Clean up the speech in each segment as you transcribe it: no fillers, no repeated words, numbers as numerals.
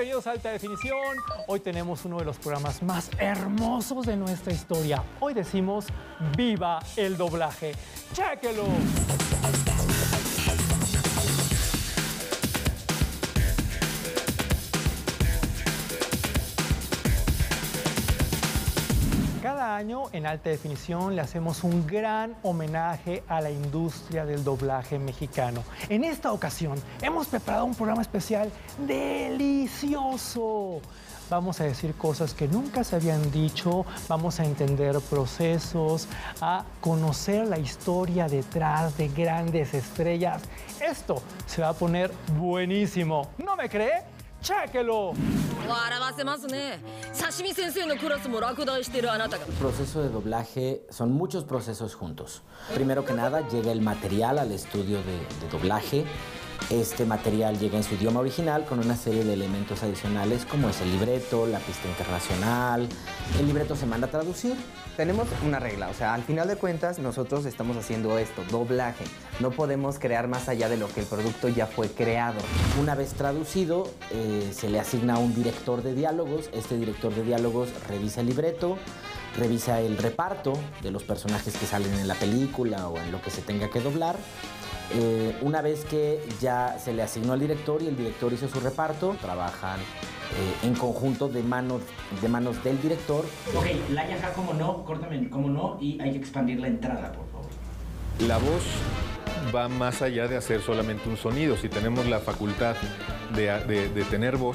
Bienvenidos a Alta Definición. Hoy tenemos uno de los programas más hermosos de nuestra historia. Hoy decimos ¡viva el doblaje! ¡Chéquelo! Cada año en Alta Definición le hacemos un gran homenaje a la industria del doblaje mexicano. En esta ocasión hemos preparado un programa especial delicioso. Vamos a decir cosas que nunca se habían dicho, vamos a entender procesos, a conocer la historia detrás de grandes estrellas. Esto se va a poner buenísimo. ¿No me cree? ¡Chéquelo! El proceso de doblaje son muchos procesos juntos. Primero que nada, llega el material al estudio de doblaje. Este material llega en su idioma original con una serie de elementos adicionales como es el libreto, la pista internacional. El libreto se manda a traducir. Tenemos una regla, o sea, al final de cuentas nosotros estamos haciendo esto, doblaje. No podemos crear más allá de lo que el producto ya fue creado. Una vez traducido, se le asigna a un director de diálogos. Este director de diálogos revisa el libreto, revisa el reparto de los personajes que salen en la película o en lo que se tenga que doblar. Una vez que ya se le asignó al director y el director hizo su reparto, trabajan en conjunto de manos del director. Ok, la yaja, como no, córtame, como no, y hay que expandir la entrada, por favor. La voz va más allá de hacer solamente un sonido. Si tenemos la facultad de tener voz,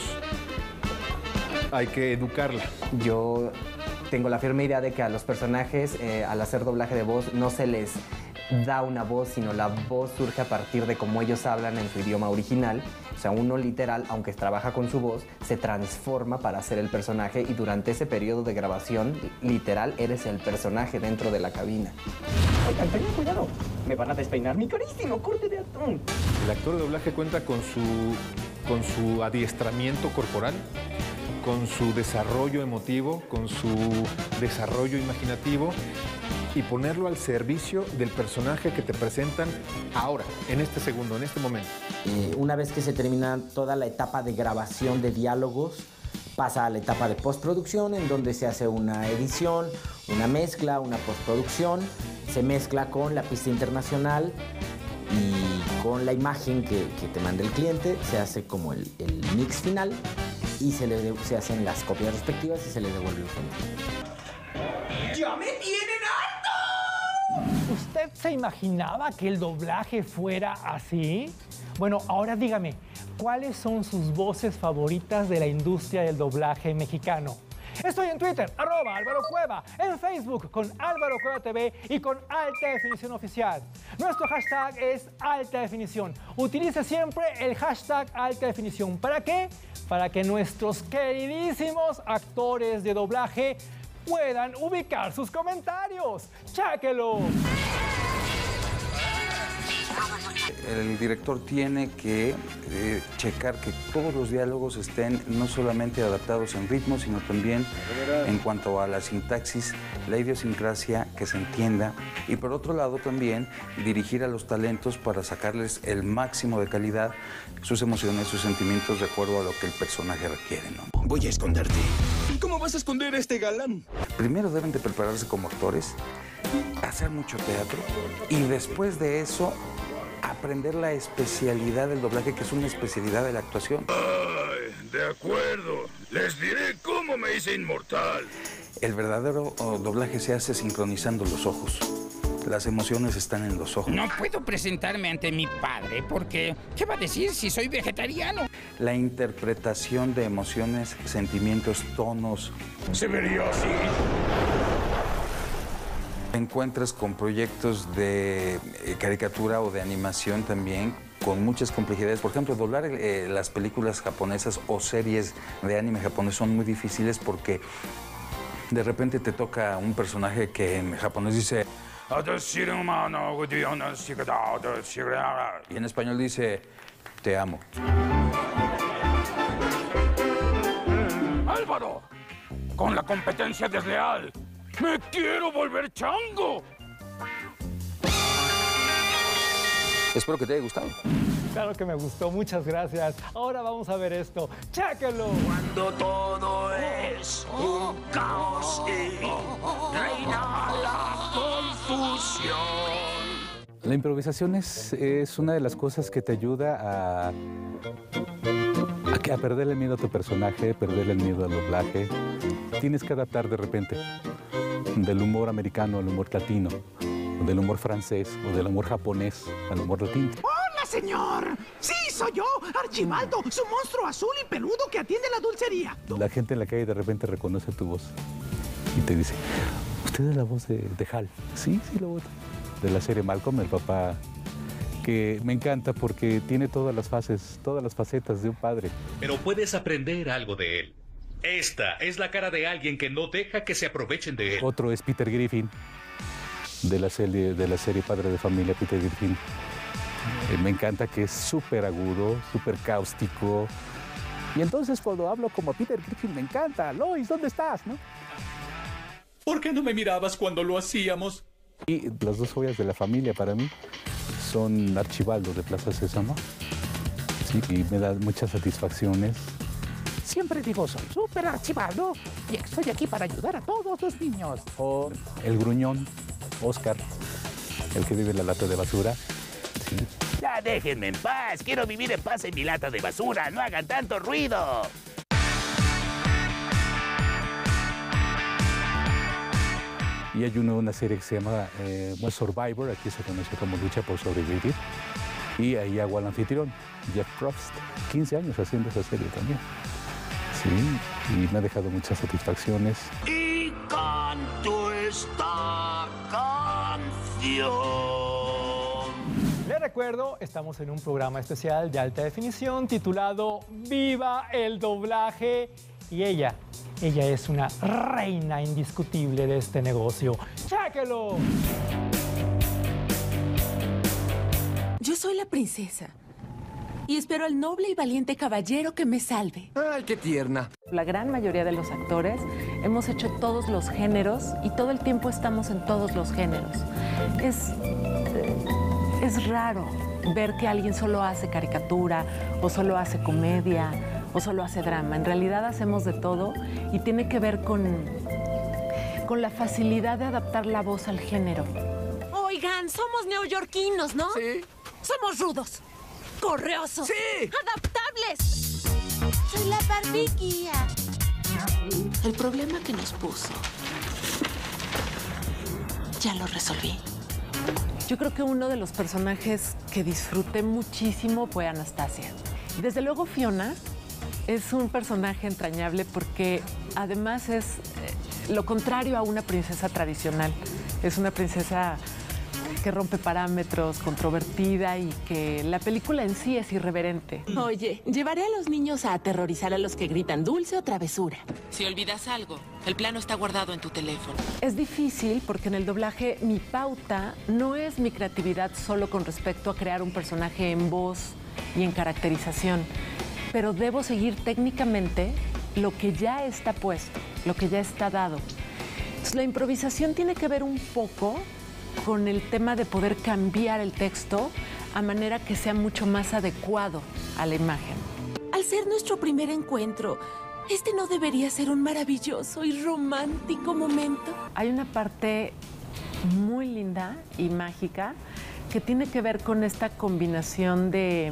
hay que educarla. Yo tengo la firme idea de que a los personajes, al hacer doblaje de voz, no se les da una voz, sino la voz surge a partir de cómo ellos hablan en su idioma original. O sea, uno literal, aunque trabaja con su voz, se transforma para ser el personaje y durante ese periodo de grabación, literal, eres el personaje dentro de la cabina. Oigan, tengan cuidado, me van a despeinar mi carísimo corte de atún. El actor de doblaje cuenta con su adiestramiento corporal, con su desarrollo emotivo, con su desarrollo imaginativo, y ponerlo al servicio del personaje que te presentan ahora, en este segundo, en este momento. Una vez que se termina toda la etapa de grabación de diálogos, pasa a la etapa de postproducción, en donde se hace una edición, una mezcla, una postproducción. Se mezcla con la pista internacional y con la imagen que te manda el cliente. Se hace como el mix final y se hacen las copias respectivas y se le devuelve el cliente. ¡Ya me tienen harto! ¿Usted se imaginaba que el doblaje fuera así? Bueno, ahora dígame, ¿cuáles son sus voces favoritas de la industria del doblaje mexicano? Estoy en Twitter, @AlvaroCueva, en Facebook con Álvaro Cueva TV y con Alta Definición Oficial. Nuestro hashtag es Alta Definición. Utilice siempre el hashtag Alta Definición. ¿Para qué? Para que nuestros queridísimos actores de doblaje puedan ubicar sus comentarios. ¡Chéquelo! El director tiene que checar que todos los diálogos estén no solamente adaptados en ritmo, sino también en cuanto a la sintaxis, la idiosincrasia, que se entienda. Y por otro lado también dirigir a los talentos para sacarles el máximo de calidad, sus emociones, sus sentimientos de acuerdo a lo que el personaje requiere, ¿no? Voy a esconderte. ¿Cómo vas a esconder a este galán? Primero deben de prepararse como actores, hacer mucho teatro y después de eso aprender la especialidad del doblaje, que es una especialidad de la actuación. Ay, de acuerdo. Les diré cómo me hice inmortal. El verdadero doblaje se hace sincronizando los ojos. Las emociones están en los ojos. No puedo presentarme ante mi padre porque ¿qué va a decir si soy vegetariano? La interpretación de emociones, sentimientos, tonos. Se vería así. Te encuentras con proyectos de caricatura o de animación también con muchas complejidades. Por ejemplo, doblar las películas japonesas o series de anime japonés son muy difíciles porque de repente te toca un personaje que en japonés dice y en español dice te amo. Álvaro, con la competencia desleal, ¡me quiero volver chango! Espero que te haya gustado. Claro que me gustó, muchas gracias. Ahora vamos a ver esto. ¡Chéquenlo! Cuando todo es un caos y reina la confusión. La improvisación es una de las cosas que te ayuda a perderle el miedo a tu personaje, perderle el miedo al doblaje. Tienes que adaptar de repente del humor americano al humor latino, o del humor francés o del humor japonés al humor latino. ¡Hola, señor! ¡Sí, soy yo, Archibaldo, su monstruo azul y peludo que atiende la dulcería! La gente en la calle de repente reconoce tu voz y te dice, ¿usted es la voz de Hal? Sí, la voz de la serie Malcolm, el papá, que me encanta porque tiene todas las facetas de un padre. Pero puedes aprender algo de él. Esta es la cara de alguien que no deja que se aprovechen de él. Otro es Peter Griffin, de la serie Padre de Familia, Peter Griffin. Me encanta que es súper agudo, súper cáustico. Y entonces cuando hablo como Peter Griffin me encanta. Lois, ¿dónde estás? ¿No? ¿Por qué no me mirabas cuando lo hacíamos? Y las dos joyas de la familia para mí son Archibaldo de Plaza Sésamo. Sí, y me da muchas satisfacciones. Siempre digo, soy súper Archibaldo y estoy aquí para ayudar a todos los niños. O el gruñón, Oscar, el que vive en la lata de basura. Sí. Ya déjenme en paz, quiero vivir en paz en mi lata de basura, no hagan tanto ruido. Y hay una serie que se llama Survivor, aquí se conoce como Lucha por Sobrevivir. Y ahí hago al anfitrión, Jeff Probst, 15 años haciendo esa serie también. Sí, y me ha dejado muchas satisfacciones. Y canto esta canción. Les recuerdo, estamos en un programa especial de alta definición titulado ¡Viva el doblaje! Y ella es una reina indiscutible de este negocio. ¡Chéquelo! Yo soy la princesa y espero al noble y valiente caballero que me salve. ¡Ay, qué tierna! La gran mayoría de los actores hemos hecho todos los géneros y todo el tiempo estamos en todos los géneros. Es raro ver que alguien solo hace caricatura o solo hace comedia o solo hace drama. En realidad hacemos de todo y tiene que ver con la facilidad de adaptar la voz al género. Oigan, somos neoyorquinos, ¿no? Sí. Somos rudos, correosos, sí, adaptables. Soy la barbiquía. El problema que nos puso, ya lo resolví. Yo creo que uno de los personajes que disfruté muchísimo fue Anastasia. Desde luego Fiona es un personaje entrañable porque además es lo contrario a una princesa tradicional. Es una princesa que rompe parámetros, controvertida y que la película en sí es irreverente. Oye, llevaré a los niños a aterrorizar a los que gritan dulce o travesura. Si olvidas algo, el plano está guardado en tu teléfono. Es difícil porque en el doblaje mi pauta no es mi creatividad solo con respecto a crear un personaje en voz y en caracterización, pero debo seguir técnicamente lo que ya está puesto, lo que ya está dado. Entonces, la improvisación tiene que ver un poco con el tema de poder cambiar el texto a manera que sea mucho más adecuado a la imagen. Al ser nuestro primer encuentro, ¿este no debería ser un maravilloso y romántico momento? Hay una parte muy linda y mágica que tiene que ver con esta combinación de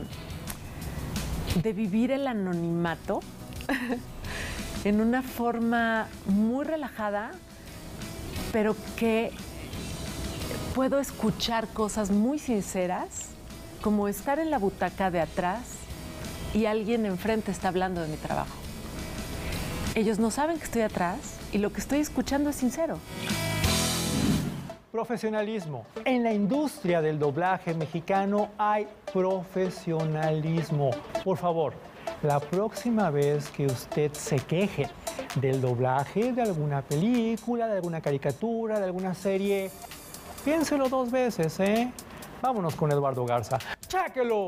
vivir el anonimato en una forma muy relajada, pero que puedo escuchar cosas muy sinceras, como estar en la butaca de atrás y alguien enfrente está hablando de mi trabajo. Ellos no saben que estoy atrás y lo que estoy escuchando es sincero. Profesionalismo. En la industria del doblaje mexicano hay profesionalismo. Por favor, la próxima vez que usted se queje del doblaje de alguna película, de alguna caricatura, de alguna serie, piénselo dos veces, ¿eh? Vámonos con Eduardo Garza. ¡Chéquelo!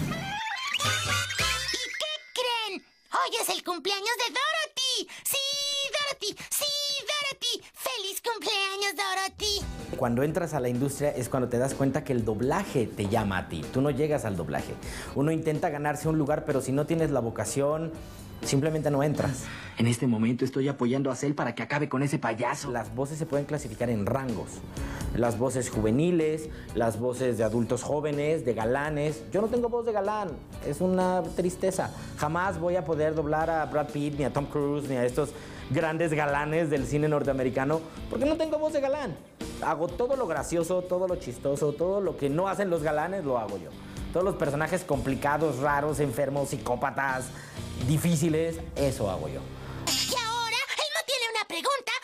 ¿Y qué creen? Hoy es el cumpleaños de Dorothy. ¡Sí, Dorothy! ¡Sí, Dorothy! ¡Feliz cumpleaños, Dorothy! cuando entras a la industria es cuando te das cuenta que el doblaje te llama a ti. Tú no llegas al doblaje. Uno intenta ganarse un lugar, pero si no tienes la vocación, simplemente no entras. En este momento estoy apoyando a Cell para que acabe con ese payaso. Las voces se pueden clasificar en rangos. Las voces juveniles, las voces de adultos jóvenes, de galanes. Yo no tengo voz de galán, es una tristeza. Jamás voy a poder doblar a Brad Pitt, ni a Tom Cruise, ni a estos grandes galanes del cine norteamericano, porque no tengo voz de galán. Hago todo lo gracioso, todo lo chistoso, todo lo que no hacen los galanes, lo hago yo. Todos los personajes complicados, raros, enfermos, psicópatas, difíciles, eso hago yo. Y ahora, Elmo tiene una pregunta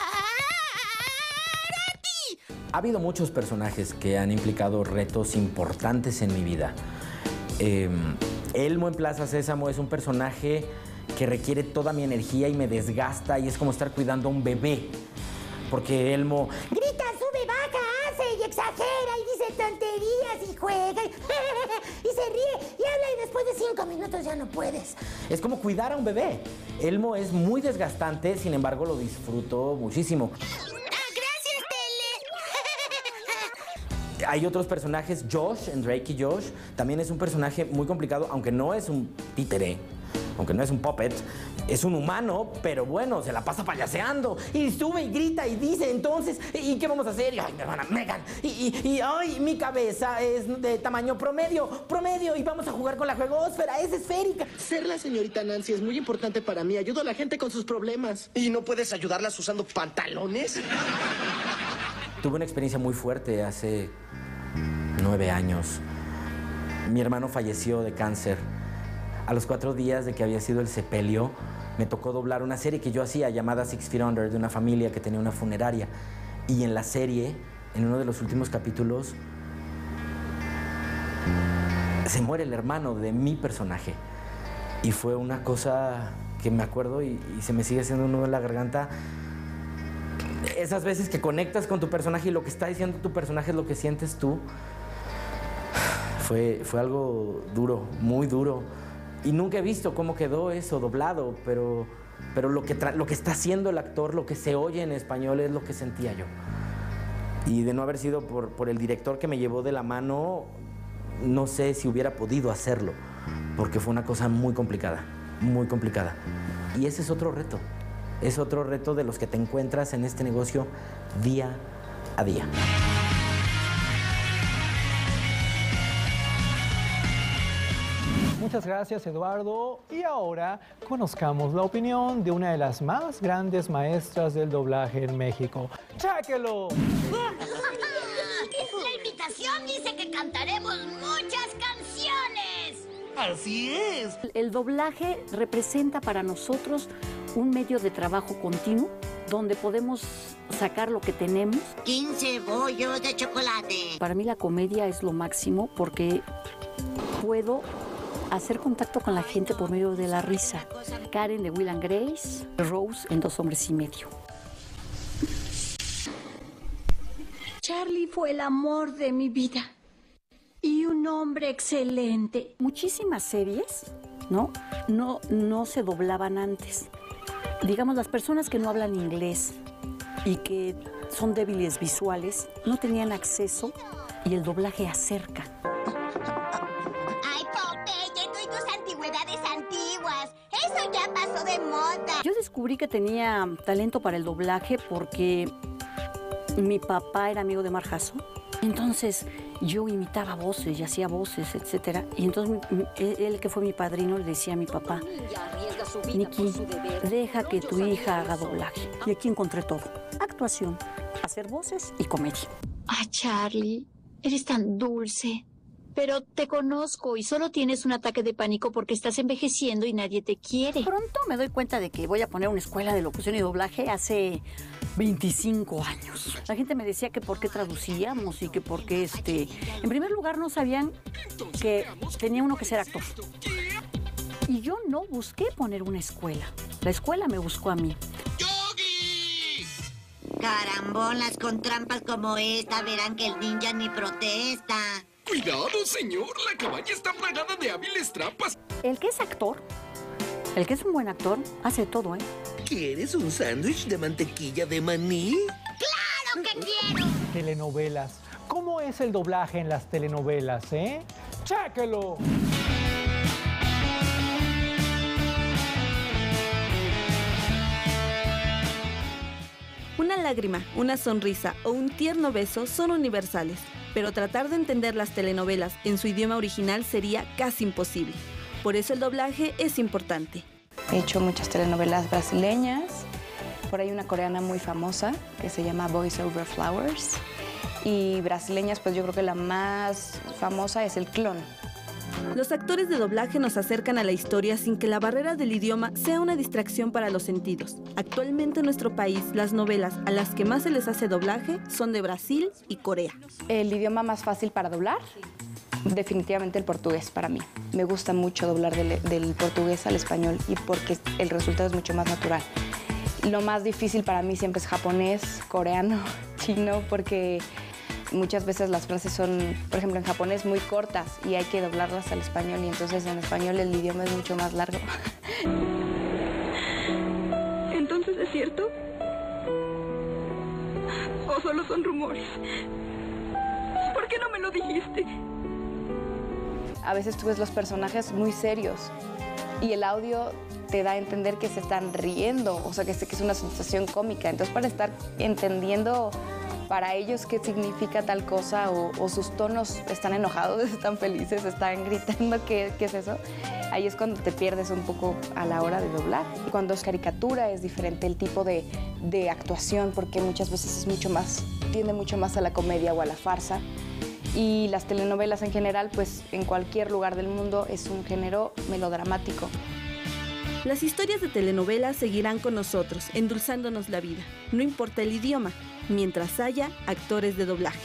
para ti. Ha habido muchos personajes que han implicado retos importantes en mi vida. Elmo en Plaza Sésamo es un personaje que requiere toda mi energía y me desgasta y es como estar cuidando a un bebé. Porque Elmo grita, sube, baja, hace y exagera y dice tonterías y juega y se ríe y habla y después de 5 minutos ya no puedes. es como cuidar a un bebé. Elmo es muy desgastante, sin embargo lo disfruto muchísimo. Hay otros personajes, Josh, en Drake y Josh, también es un personaje muy complicado, aunque no es un títere, aunque no es un puppet, es un humano, pero bueno, se la pasa payaseando, y sube y grita y dice, entonces, ¿y qué vamos a hacer? Y, ay, mi hermana Megan, ay, mi cabeza es de tamaño promedio, y vamos a jugar con la juegosfera, es esférica. Ser la señorita Nancy es muy importante para mí, ayudo a la gente con sus problemas. ¿Y no puedes ayudarlas usando pantalones? Tuve una experiencia muy fuerte hace 9 años. Mi hermano falleció de cáncer. A los 4 días de que había sido el sepelio, me tocó doblar una serie que yo hacía llamada 6 Feet Under, de una familia que tenía una funeraria. Y en la serie, en uno de los últimos capítulos, se muere el hermano de mi personaje. Y fue una cosa que me acuerdo y se me sigue haciendo un nudo en la garganta. Esas veces que conectas con tu personaje y lo que está diciendo tu personaje es lo que sientes tú. Fue algo duro, muy duro. Y nunca he visto cómo quedó eso doblado, pero lo que está haciendo el actor, lo que se oye en español es lo que sentía yo. Y de no haber sido por el director que me llevó de la mano, no sé si hubiera podido hacerlo, porque fue una cosa muy complicada, muy complicada. Y ese es otro reto. Es otro reto de los que te encuentras en este negocio día a día. Muchas gracias, Eduardo. Y ahora conozcamos la opinión de una de las más grandes maestras del doblaje en México. ¡Chéquelo! La invitación dice que cantaremos muchas canciones. Así es. El doblaje representa para nosotros un medio de trabajo continuo donde podemos sacar lo que tenemos. 15 bollos de chocolate. Para mí la comedia es lo máximo porque puedo hacer contacto con la gente por medio de la risa. Karen de Will and Grace, Rose en 2 hombres y medio. Charlie fue el amor de mi vida y un hombre excelente. Muchísimas series, no se doblaban antes. Digamos, las personas que no hablan inglés y que son débiles visuales no tenían acceso y el doblaje acerca. Ay, Popeye, tú y tus antigüedades antiguas. Eso ya pasó de moda. Yo descubrí que tenía talento para el doblaje porque mi papá era amigo de Mark Hasso. Entonces yo imitaba voces y hacía voces, etc. Y entonces él, que fue mi padrino, le decía a mi papá, Nicky, deja que tu hija haga doblaje. Y aquí encontré todo. Actuación, hacer voces y comedia. Ah, Charlie, eres tan dulce. Pero te conozco y solo tienes un ataque de pánico porque estás envejeciendo y nadie te quiere. Pronto me doy cuenta de que voy a poner una escuela de locución y doblaje hace 25 años. La gente me decía que por qué traducíamos y que por qué En primer lugar, no sabían que tenía uno que ser actor. Y yo no busqué poner una escuela. La escuela me buscó a mí. Carambolas, con trampas como esta verán que el ninja ni protesta. ¡Cuidado, señor! La cabaña está plagada de hábiles trampas. El que es actor, el que es un buen actor, hace todo, ¿eh? ¿Quieres un sándwich de mantequilla de maní? ¡Claro que quiero! telenovelas. ¿Cómo es el doblaje en las telenovelas, ¡Chéquelo! Una lágrima, una sonrisa o un tierno beso son universales, pero tratar de entender las telenovelas en su idioma original sería casi imposible. Por eso el doblaje es importante. He hecho muchas telenovelas brasileñas. Por ahí una coreana muy famosa que se llama Voice Over Flowers. Y brasileñas, pues yo creo que la más famosa es El Clon. Los actores de doblaje nos acercan a la historia sin que la barrera del idioma sea una distracción para los sentidos. Actualmente en nuestro país, las novelas a las que más se les hace doblaje son de Brasil y Corea. El idioma más fácil para doblar, definitivamente el portugués para mí. Me gusta mucho doblar del portugués al español y porque el resultado es mucho más natural. Lo más difícil para mí siempre es japonés, coreano, chino, porque muchas veces las frases son, por ejemplo, en japonés muy cortas y hay que doblarlas al español y entonces en español el idioma es mucho más largo. ¿Entonces es cierto? ¿O solo son rumores? ¿Por qué no me lo dijiste? A veces tú ves los personajes muy serios y el audio te da a entender que se están riendo, o sea, que es una sensación cómica. Entonces, para estar entendiendo para ellos qué significa tal cosa o sus tonos, están enojados, están felices, están gritando, ¿qué es eso? Ahí es cuando te pierdes un poco a la hora de doblar. Cuando es caricatura es diferente el tipo de actuación porque muchas veces es tiende mucho más a la comedia o a la farsa. Y las telenovelas en general, pues en cualquier lugar del mundo es un género melodramático. Las historias de telenovelas seguirán con nosotros, endulzándonos la vida. No importa el idioma, mientras haya actores de doblaje.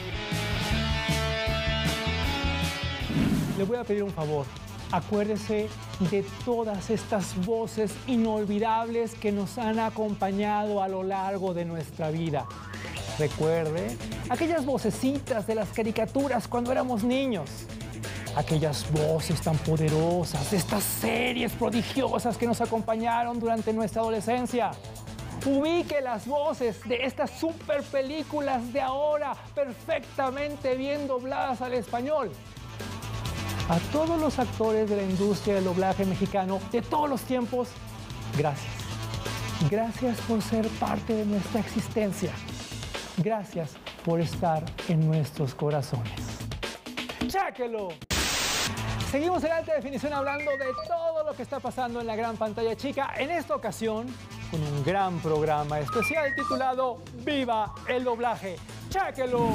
Le voy a pedir un favor. Acuérdese de todas estas voces inolvidables que nos han acompañado a lo largo de nuestra vida. Recuerde aquellas vocecitas de las caricaturas cuando éramos niños. Aquellas voces tan poderosas, estas series prodigiosas que nos acompañaron durante nuestra adolescencia. Ubique las voces de estas super películas de ahora perfectamente bien dobladas al español. A todos los actores de la industria del doblaje mexicano de todos los tiempos, gracias. Gracias por ser parte de nuestra existencia. Gracias por estar en nuestros corazones. ¡Cháquelo! Seguimos en alta definición hablando de todo lo que está pasando en la gran pantalla chica. En esta ocasión, con un gran programa especial titulado ¡Viva el doblaje! ¡Cháquelo!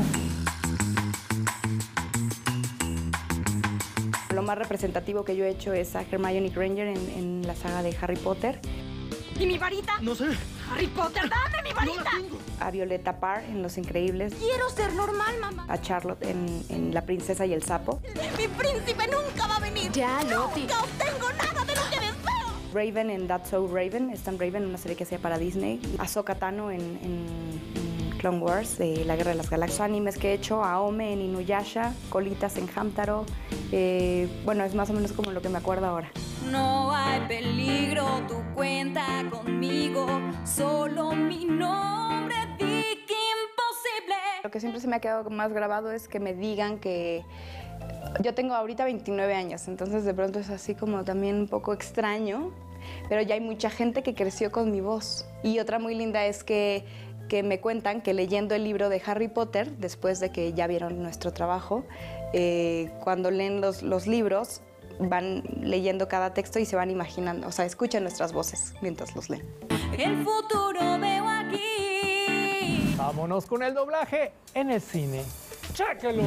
Lo más representativo que yo he hecho es a Hermione Granger en la saga de Harry Potter. ¿Y mi varita? No sé. Harry Potter, dame mi varita. No la tengo. A Violeta Parr en Los Increíbles. Quiero ser normal, mamá. A Charlotte en La Princesa y el Sapo. Mi príncipe nunca va a venir. Ya, Loti. Nunca obtengo nada de lo que deseo. Raven en That's So Raven. Stan Raven, una serie que hacía para Disney. Ahsoka Tano en Clone Wars, de la Guerra de las Galaxias. Animes que he hecho, Aome en Inuyasha, Colitas en Hamtaro. Bueno, es más o menos como lo que me acuerdo ahora. No hay peligro, tú cuenta conmigo, solo mi nombre, Vicky Imposible. Lo que siempre se me ha quedado más grabado es que me digan que yo tengo ahorita 29 años, entonces de pronto es así como también un poco extraño, pero ya hay mucha gente que creció con mi voz. Y otra muy linda es que me cuentan que leyendo el libro de Harry Potter, después de que ya vieron nuestro trabajo, cuando leen los libros, van leyendo cada texto y se van imaginando, o sea, escuchan nuestras voces mientras los leen. El futuro veo aquí. Vámonos con el doblaje en el cine. ¡Cháquelo!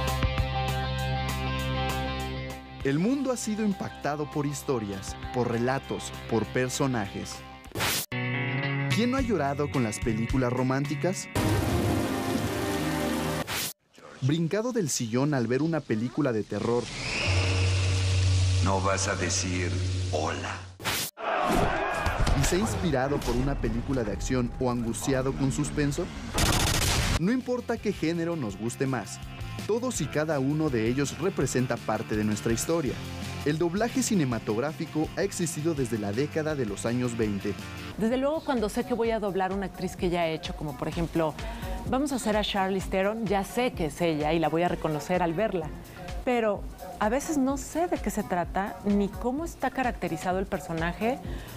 El mundo ha sido impactado por historias, por relatos, por personajes. ¿Quién no ha llorado con las películas románticas? ¿Brincado del sillón al ver una película de terror? No vas a decir hola. ¿Y se ha inspirado por una película de acción o angustiado con suspenso? No importa qué género nos guste más, todos y cada uno de ellos representa parte de nuestra historia. El doblaje cinematográfico ha existido desde la década de los años 20. Desde luego, cuando sé que voy a doblar una actriz que ya he hecho, como por ejemplo vamos a hacer a Charlize Theron, ya sé que es ella y la voy a reconocer al verla, pero a veces no sé de qué se trata, ni cómo está caracterizado el personaje,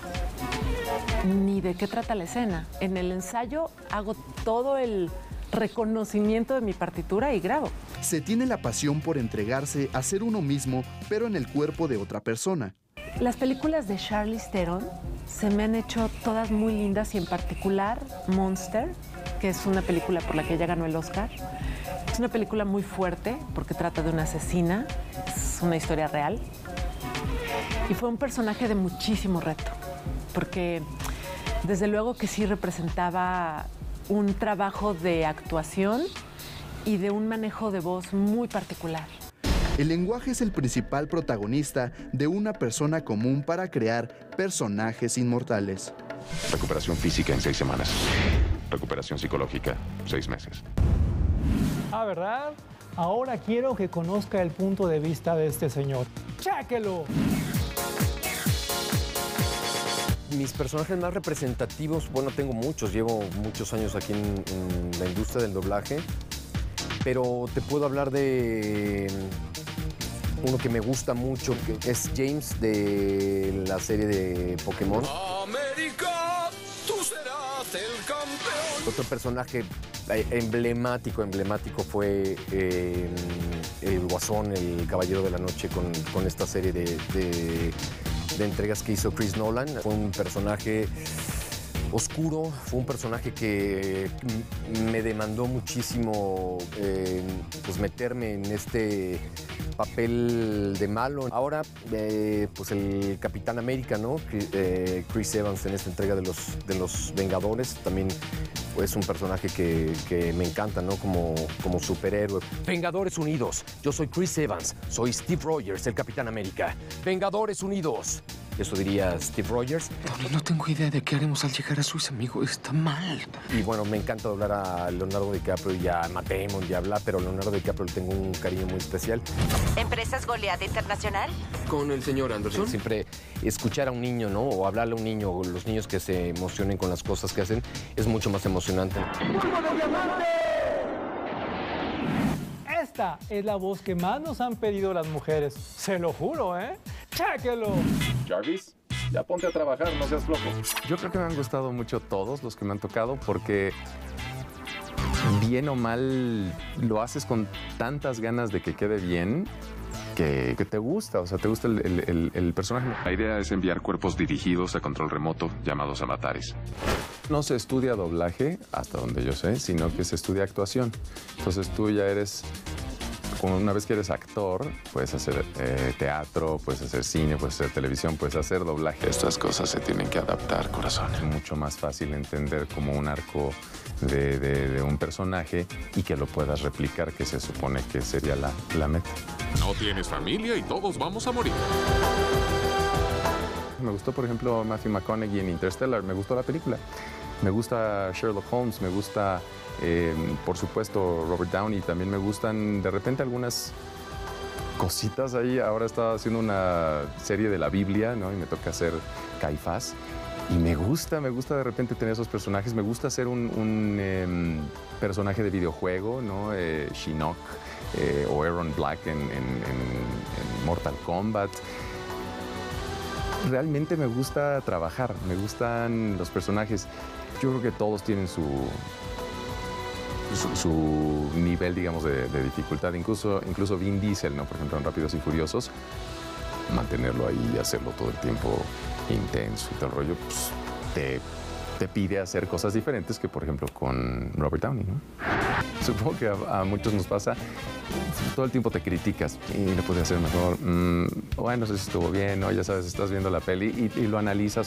ni de qué trata la escena. En el ensayo hago todo el reconocimiento de mi partitura y grabo. Se tiene la pasión por entregarse a ser uno mismo, pero en el cuerpo de otra persona. Las películas de Charlize Theron se me han hecho todas muy lindas y en particular Monster, que es una película por la que ella ganó el Oscar. Es una película muy fuerte porque trata de una asesina, es una historia real y fue un personaje de muchísimo reto porque desde luego que sí representaba un trabajo de actuación y de un manejo de voz muy particular. El lenguaje es el principal protagonista de una persona común para crear personajes inmortales. Recuperación física en 6 semanas. Recuperación psicológica, 6 meses. Ah, ¿verdad? Ahora quiero que conozca el punto de vista de este señor. ¡Chéquelo! Mis personajes más representativos, bueno, tengo muchos, llevo muchos años aquí en la industria del doblaje, pero te puedo hablar de uno que me gusta mucho, que es James de la serie de Pokémon. América, tú serás el campeón. Otro personaje emblemático fue el Guasón, el Caballero de la Noche, con esta serie de entregas que hizo Chris Nolan. Fue un personaje oscuro, fue un personaje que me demandó muchísimo pues meterme en este papel de malo. Ahora, pues el Capitán América, ¿no? Chris Evans en esta entrega de los Vengadores, también es un personaje que me encanta, ¿no? Como superhéroe. Vengadores Unidos, yo soy Chris Evans, soy Steve Rogers, el Capitán América. Vengadores Unidos. Eso diría Steve Rogers. Tony, no tengo idea de qué haremos al llegar a Suiza, amigo. Está mal. Y bueno, me encanta hablar a Leonardo DiCaprio y a Matt Damon y hablar, pero a Leonardo DiCaprio le tengo un cariño muy especial. ¿Empresas Goliath Internacional? ¿Con el señor Anderson? Siempre escuchar a un niño, ¿no? O hablarle a un niño, o los niños que se emocionen con las cosas que hacen, es mucho más emocionante. Esta es la voz que más nos han pedido las mujeres. Se lo juro, ¿eh? ¡Chéquelo! Jarvis, ya ponte a trabajar, no seas flojo. Yo creo que me han gustado mucho todos los que me han tocado porque bien o mal lo haces con tantas ganas de que quede bien que te gusta, o sea, te gusta el personaje. La idea es enviar cuerpos dirigidos a control remoto, llamados avatares. No se estudia doblaje, hasta donde yo sé, sino que se estudia actuación. Entonces tú ya eres, una vez que eres actor, puedes hacer teatro, puedes hacer cine, puedes hacer televisión, puedes hacer doblaje. Estas cosas se tienen que adaptar, corazón. Es mucho más fácil entender como un arco de un personaje y que lo puedas replicar, que se supone que sería la meta. No tienes familia y todos vamos a morir. Me gustó, por ejemplo, Matthew McConaughey en Interstellar. Me gustó la película. Me gusta Sherlock Holmes. Me gusta, por supuesto, Robert Downey. También me gustan, de repente, algunas cositas ahí. Ahora estaba haciendo una serie de la Biblia, ¿no? Y me toca hacer Caifás. Y me gusta de repente tener esos personajes. Me gusta ser un personaje de videojuego, ¿no? Shinnok o Aaron Black en Mortal Kombat. Realmente me gusta trabajar, me gustan los personajes. Yo creo que todos tienen su nivel, digamos, de dificultad. Incluso Vin Diesel, ¿no? Por ejemplo, en Rápidos y Furiosos, mantenerlo ahí y hacerlo todo el tiempo intenso y todo el rollo, pues, te pide hacer cosas diferentes que, por ejemplo, con Robert Downey, ¿no? Supongo que a muchos nos pasa, todo el tiempo te criticas y lo puedes hacer mejor. Bueno, no sé si estuvo bien, ¿no? Ya sabes, estás viendo la peli y lo analizas.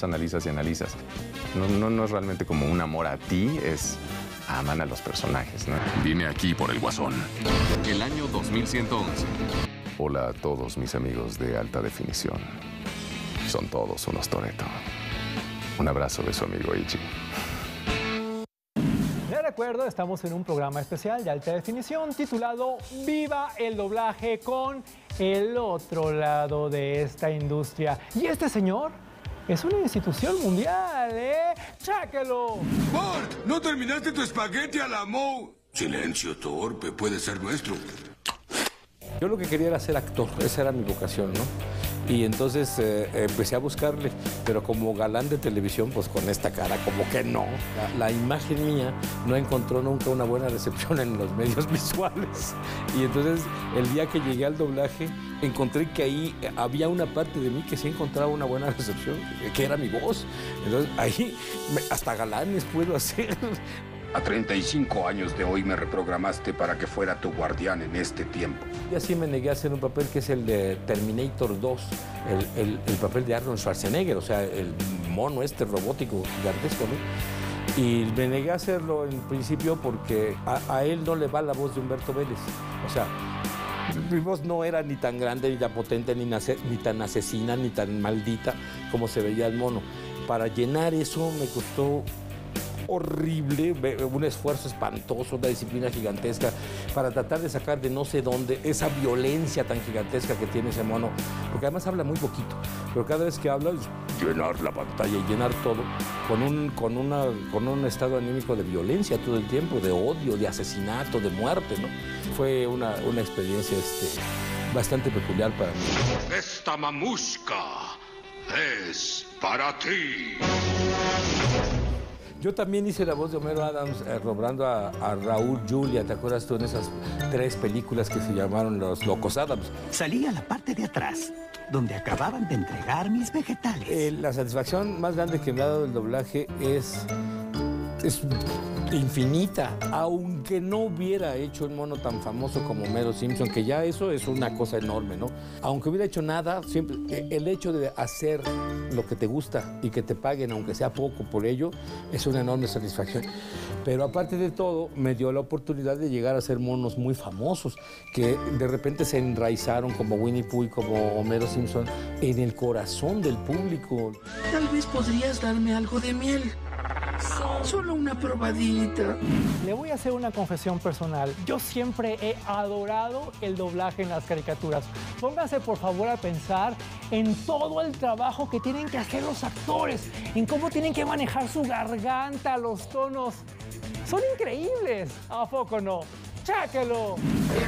No es realmente como un amor a ti, es aman a los personajes, ¿no? Vine aquí por el Guasón. El año 2111. Hola a todos mis amigos de alta definición. Son todos unos Toretto. Un abrazo de su amigo Ichi. Les recuerdo, estamos en un programa especial de alta definición titulado Viva el doblaje, con el otro lado de esta industria. Y este señor Es una institución mundial, ¿eh? ¡Cháquelo! ¡Bart! ¿No terminaste tu espagueti a la Moe? Silencio torpe, puede ser nuestro. Yo lo que quería era ser actor, esa era mi vocación, ¿no? Y entonces empecé a buscarle, pero como galán de televisión, pues con esta cara, como que no. La imagen mía no encontró nunca una buena recepción en los medios visuales. Y entonces, el día que llegué al doblaje, encontré que ahí había una parte de mí que sí encontraba una buena recepción, que era mi voz. Entonces, ahí hasta galanes puedo hacer. A 35 años de hoy me reprogramaste para que fuera tu guardián en este tiempo. Y así me negué a hacer un papel que es el de Terminator 2, el papel de Arnold Schwarzenegger, o sea, el mono robótico gigantesco, ¿no? Y me negué a hacerlo en principio porque a él no le va la voz de Humberto Vélez. O sea, mi voz no era ni tan grande, ni tan potente, ni tan asesina, ni tan maldita como se veía el mono. Para llenar eso me costó horrible, un esfuerzo espantoso, una disciplina gigantesca para tratar de sacar de no sé dónde esa violencia tan gigantesca que tiene ese mono, porque además habla muy poquito, pero cada vez que habla es llenar la pantalla y llenar todo con un estado anímico de violencia todo el tiempo, de odio, de asesinato, de muerte, ¿no? Fue una experiencia bastante peculiar para mí. Esta mamushka es para ti. Yo también hice la voz de Homero Adams robrando a Raúl Julia, ¿te acuerdas tú en esas 3 películas que se llamaron Los Locos Adams? Salí a la parte de atrás, donde acababan de entregar mis vegetales. La satisfacción más grande que me ha dado el doblaje es infinita, aunque no hubiera hecho un mono tan famoso como Homero Simpson, que ya eso es una cosa enorme, ¿no? Aunque hubiera hecho nada, siempre el hecho de hacer lo que te gusta y que te paguen, aunque sea poco por ello, es una enorme satisfacción. Pero aparte de todo, me dio la oportunidad de llegar a ser monos muy famosos, que de repente se enraizaron como Winnie Pooh y como Homero Simpson en el corazón del público. Tal vez podrías darme algo de miel. Solo una probadita. Le voy a hacer una confesión personal. Yo siempre he adorado el doblaje en las caricaturas. Pónganse por favor a pensar en todo el trabajo que tienen que hacer los actores, en cómo tienen que manejar su garganta, los tonos. Son increíbles. ¿A poco no? ¡Cháquelo!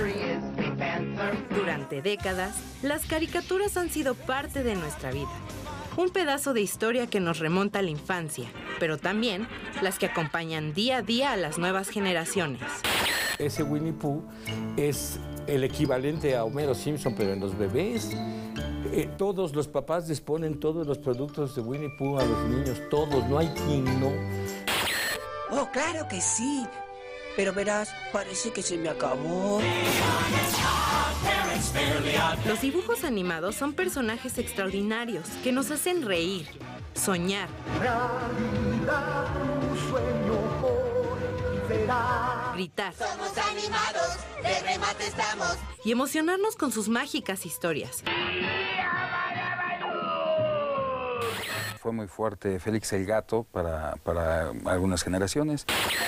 Durante décadas, las caricaturas han sido parte de nuestra vida. Un pedazo de historia que nos remonta a la infancia, pero también las que acompañan día a día a las nuevas generaciones. Ese Winnie Pooh es el equivalente a Homero Simpson, pero en los bebés. Todos los papás les ponen todos los productos de Winnie Pooh a los niños, todos, no hay quien no. Oh, claro que sí. Pero verás, parece que se me acabó. Los dibujos animados son personajes extraordinarios que nos hacen reír, soñar, gritar. Somos animados, de remate estamos. Y emocionarnos con sus mágicas historias. Fue muy fuerte Félix el Gato para algunas generaciones.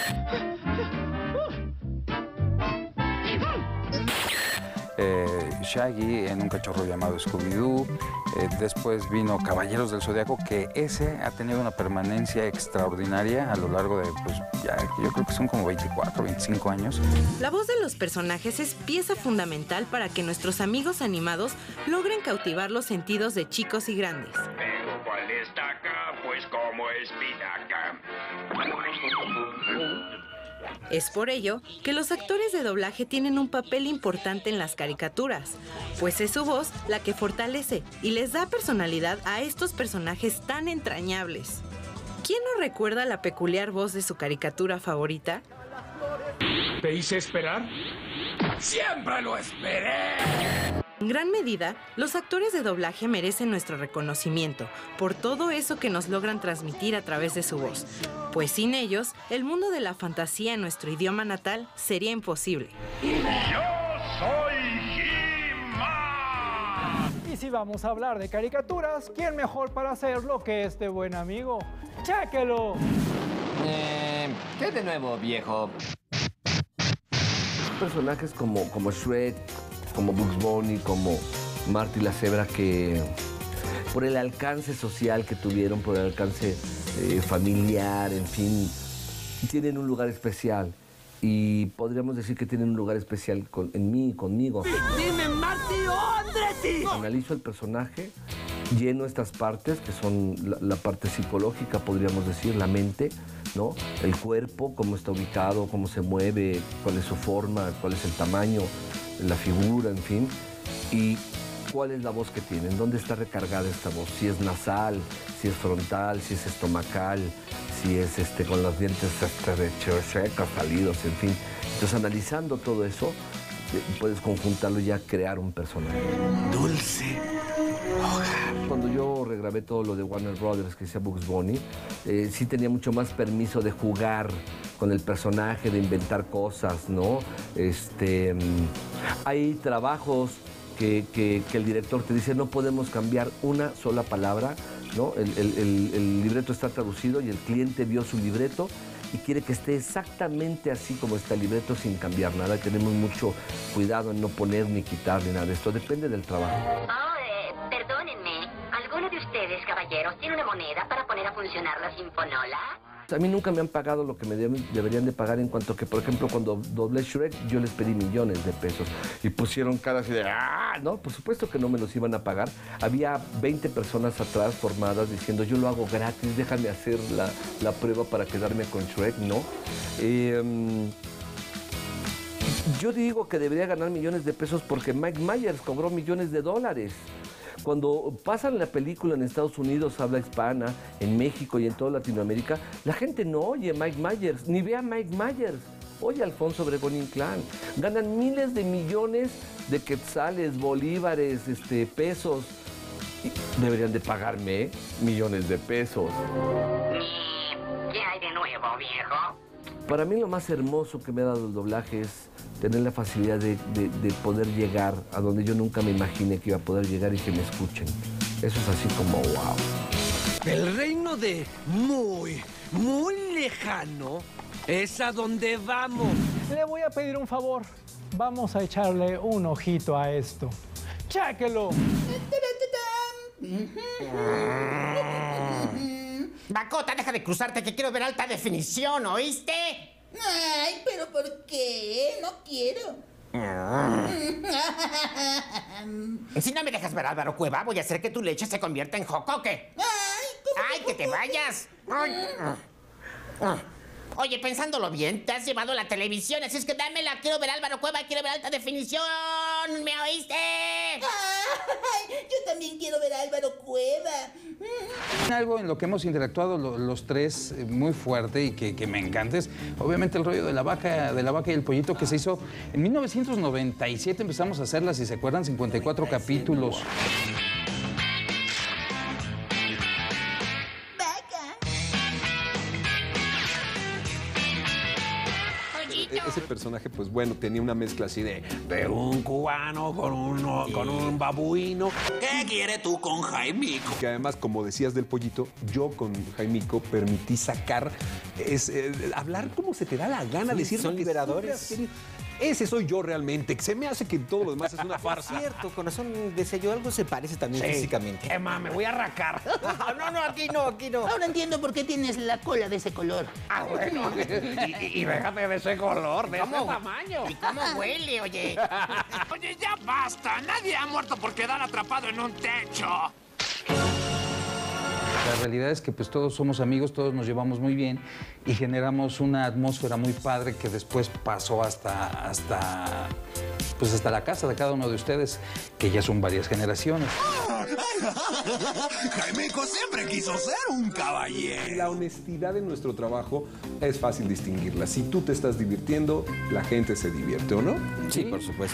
Shaggy en Un cachorro llamado Scooby-Doo. Después vino Caballeros del Zodiaco, que ese ha tenido una permanencia extraordinaria a lo largo de, pues, ya, yo creo que son como 24, 25 años. La voz de los personajes es pieza fundamental para que nuestros amigos animados logren cautivar los sentidos de chicos y grandes. Pero ¿cuál destaca? Pues como espinaca. Es por ello que los actores de doblaje tienen un papel importante en las caricaturas, pues es su voz la que fortalece y les da personalidad a estos personajes tan entrañables. ¿Quién no recuerda la peculiar voz de su caricatura favorita? ¿Te hice esperar? ¡Siempre lo esperé! En gran medida, los actores de doblaje merecen nuestro reconocimiento por todo eso que nos logran transmitir a través de su voz, pues sin ellos, el mundo de la fantasía en nuestro idioma natal sería imposible. ¡Yo soy He-Man! Y si vamos a hablar de caricaturas, ¿quién mejor para hacerlo que este buen amigo? ¡Cháquelo! ¿Qué de nuevo, viejo? Personajes como Shrek, como Bugs Bunny, como Marty la Cebra, que por el alcance social que tuvieron, por el alcance familiar, en fin, tienen un lugar especial. Y podríamos decir que tienen un lugar especial en mí, conmigo. ¡Dime, Marty o Andretti! Analizo el personaje, lleno estas partes, que son la parte psicológica, podríamos decir, la mente, ¿no? El cuerpo, cómo está ubicado, cómo se mueve, cuál es su forma, cuál es el tamaño, la figura, en fin. Y cuál es la voz que tienen, dónde está recargada esta voz, si es nasal, si es frontal, si es estomacal, si es con los dientes secos, salidos, en fin. Entonces, analizando todo eso, puedes conjuntarlo y ya crear un personaje. Dulce hogar. Cuando yo regrabé todo lo de Warner Brothers, que decía Bugs Bunny, sí tenía mucho más permiso de jugar con el personaje, de inventar cosas, ¿no? Hay trabajos que el director te dice, no podemos cambiar una sola palabra, ¿no? El libreto está traducido y el cliente vio su libreto y quiere que esté exactamente así como está el libreto sin cambiar nada. Tenemos mucho cuidado en no poner ni quitar ni nada de esto. Depende del trabajo. Perdónenme. ¿Alguno de ustedes, caballeros, tiene una moneda para poner a funcionar la sinfonola? A mí nunca me han pagado lo que me deberían de pagar en cuanto que, por ejemplo, cuando doblé Shrek, yo les pedí millones de pesos y pusieron cara así de ¡ah! No, por supuesto que no me los iban a pagar. Había 20 personas atrás formadas diciendo, yo lo hago gratis, déjame hacer la prueba para quedarme con Shrek, ¿no? Yo digo que debería ganar millones de pesos porque Mike Myers cobró millones de dólares. Cuando pasan la película en Estados Unidos, habla hispana, en México y en toda Latinoamérica, la gente no oye Mike Myers, ni ve a Mike Myers. Oye a Alfonso Obregón Inclán. Ganan miles de millones de quetzales, bolívares, pesos. Y deberían de pagarme millones de pesos. ¿Qué hay de nuevo, viejo? Para mí lo más hermoso que me ha dado el doblaje es tener la facilidad de poder llegar a donde yo nunca me imaginé que iba a poder llegar y que me escuchen. Eso es así como wow. El reino de muy lejano es a donde vamos. Le voy a pedir un favor. Vamos a echarle un ojito a esto. ¡Chéquelo! Bacota, deja de cruzarte que quiero ver alta definición, ¿oíste? Ay, pero ¿por qué? No quiero. Si no me dejas ver a Álvaro Cueva, voy a hacer que tu leche se convierta en jocoque. ¡Ay, que te vayas! Oye, pensándolo bien, te has llevado la televisión, así es que dámela. Quiero ver a Álvaro Cueva, quiero ver alta definición. ¿Me oíste? Ay, yo también quiero ver a Álvaro Cueva. Algo en lo que hemos interactuado los tres muy fuerte y que me encanta es obviamente el rollo de la vaca y el pollito que se hizo en 1997. Empezamos a hacerlas, si se acuerdan, 54 capítulos. Ese personaje, pues bueno, tenía una mezcla así de un cubano con un babuino. ¿Qué quiere tú con Jaimico? Que además, como decías del pollito, yo con Jaimico permití sacar, hablar como se te da la gana, decir son liberadores. Ese soy yo realmente, que se me hace que todo lo demás es una farsa. Es cierto, con razón, decía yo, algo se parece también físicamente. Me voy a arrancar. No, aquí no. Ahora entiendo por qué tienes la cola de ese color. Ah, bueno. y déjate de ese color, de ese tamaño. ¿Y cómo huele, oye? Oye, ya basta. Nadie ha muerto por quedar atrapado en un techo. La realidad es que pues todos somos amigos, todos nos llevamos muy bien y generamos una atmósfera muy padre que después pasó hasta la casa de cada uno de ustedes, que ya son varias generaciones. Jaimico siempre quiso ser un caballero. La honestidad en nuestro trabajo es fácil distinguirla. Si tú te estás divirtiendo, la gente se divierte, ¿o no? Sí, por supuesto.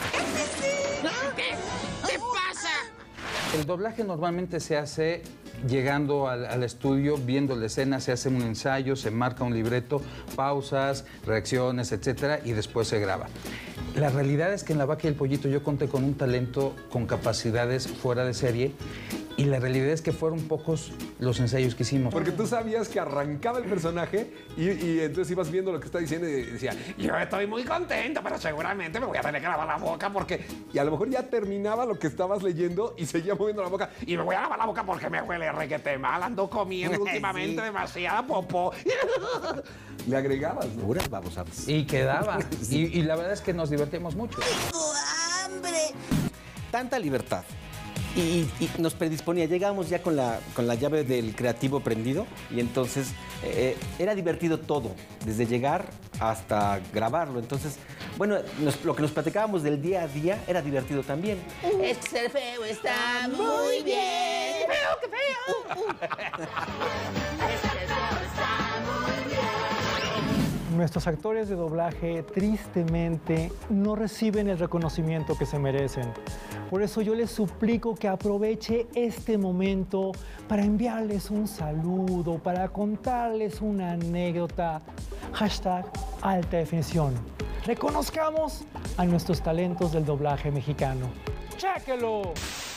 ¿Qué pasa? El doblaje normalmente se hace llegando al estudio, viendo la escena, se hace un ensayo, se marca un libreto, pausas, reacciones, etcétera, y después se graba. La realidad es que en La Vaca y el Pollito yo conté con un talento con capacidades fuera de serie y la realidad es que fueron pocos los ensayos que hicimos. Porque tú sabías que arrancaba el personaje y entonces ibas viendo lo que está diciendo y decía, yo estoy muy contento, pero seguramente me voy a tener que lavar la boca porque... Y a lo mejor ya terminaba lo que estabas leyendo y seguía moviendo la boca. Y me voy a lavar la boca porque me huele requete mal, ando comiendo últimamente demasiada popó. Le agregabas, ¿no? Puras babosadas. Y quedaba. Y la verdad es que nos divertimos mucho. ¡Tengo hambre! Tanta libertad. Y nos predisponía, llegábamos ya con la llave del creativo prendido y entonces era divertido todo, desde llegar hasta grabarlo. Entonces, bueno, lo que nos platicábamos del día a día era divertido también. Es que ser feo está muy bien. ¡Qué feo, qué feo! Es que ser feo está muy bien. Nuestros actores de doblaje tristemente no reciben el reconocimiento que se merecen. Por eso yo les suplico que aproveche este momento para enviarles un saludo, para contarles una anécdota. Hashtag Alta Definición. Reconozcamos a nuestros talentos del doblaje mexicano. ¡Chéquelo!